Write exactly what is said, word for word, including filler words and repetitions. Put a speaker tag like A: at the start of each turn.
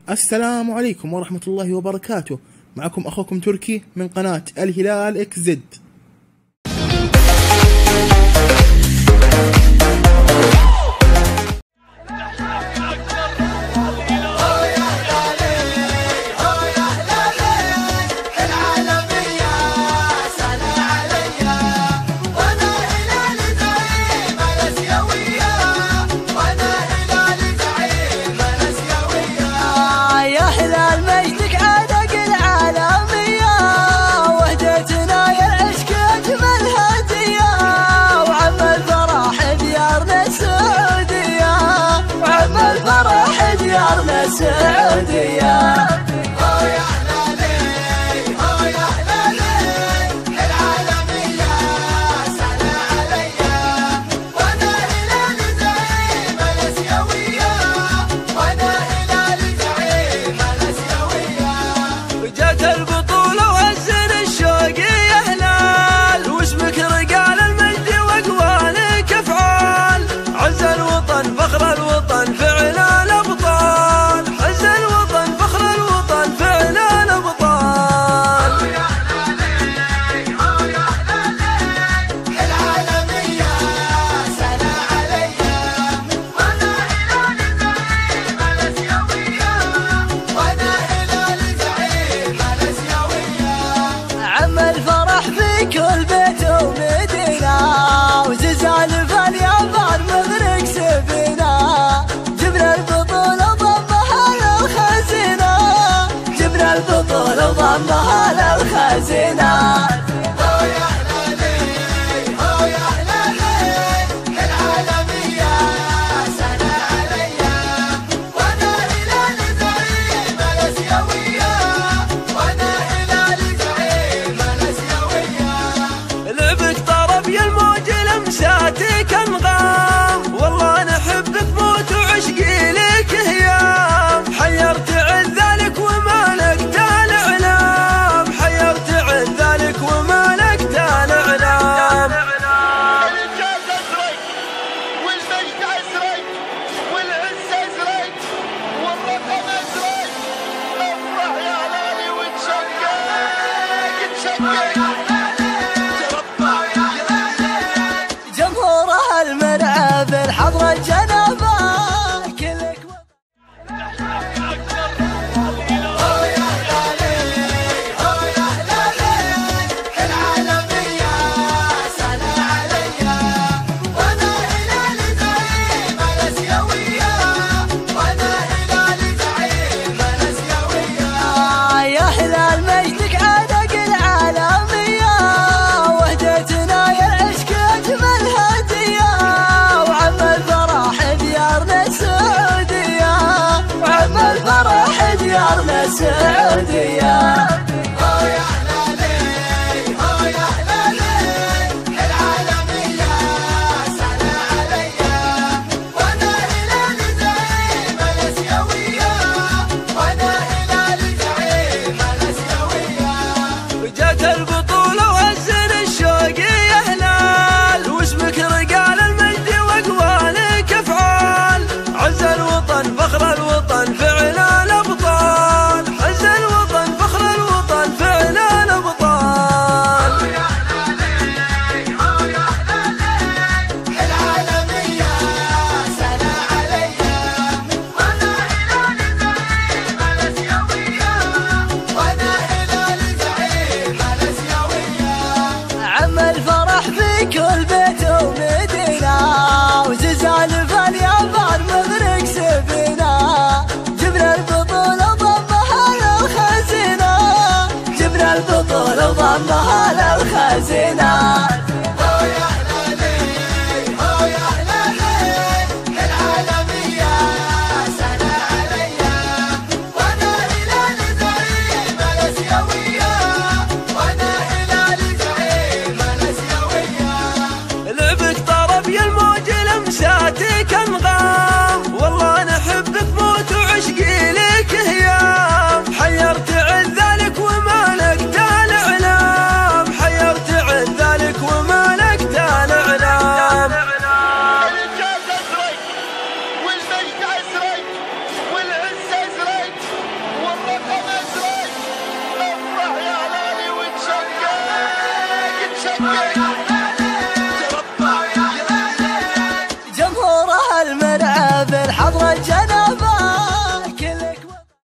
A: السلام عليكم ورحمة الله وبركاته. معكم أخوكم تركي من قناة الهلال إكس زد.
B: السعودية
C: هو يا هلالي هو يا هلالي العالمية سنة عليا وانا هلالي زعيم الاسيوية وانا هلالي زعيم الاسيوية
B: وجات البطولة وهزن الشوق يا هلال واسمك رجال المجد واقوالك افعال عز الوطن فخر الوطن فعلا الابطال عز الوطن فخر الوطن فعلا الابطال
C: هو يا هلالي هو يا هلالي العالمية سنة عليا وانا هلالي زعيم الاسيوية وانا هلالي زعيم الاسيوية
B: عم الفرح في كل بيت ومدينة وزلزال فاليابان مغرق سفينة جبنا البطولة ضمها للخزينة جبنا البطولة ضمها للخزينة
C: هو يا هلالي هو يا هلالي العالمية سنة عليا وانا هلالي زعيم الاسيوية وانا هلالي زعيم الاسيوية
B: لعبك طرب يا الموج لمساتك انغام والله نحبك موت وعشقي لك هيام حيرت عن ذلك وما لك تال اعلام حيرت عن ذلك وما لك تال اعلام
C: الانجاز ازرق والمجد ازرق والعز ازرق والرقم ازرق افرح يا هلالي وتشقق تشقق
B: جمهورها المرعى بالحضرة الجنابة كلك
C: هو يا هلالي هو يا هلالي العالمية سنة عليا وانا هلالي زعيم الاسيوية وانا هلالي زعيم الاسيوية
B: يا هلال مجدك عانق العالمية وهديتنا يا العشق أجمل هدية وعم الفرح ديارنا السعودية وعم الفرح ديارنا السعودية
C: هو يا هلالي هو يا هلالي العالمية سنة عليا وانا هلالي زعيم الاسيوية وانا هلالي زعيم الاسيوية
B: وجات البطولة وهزن الشوق يا هلال واسمك رجال المجد واقوالك افعال عز الوطن فخر الوطن فعلا الابطال عز الوطن فخر الوطن جمهور الملاعب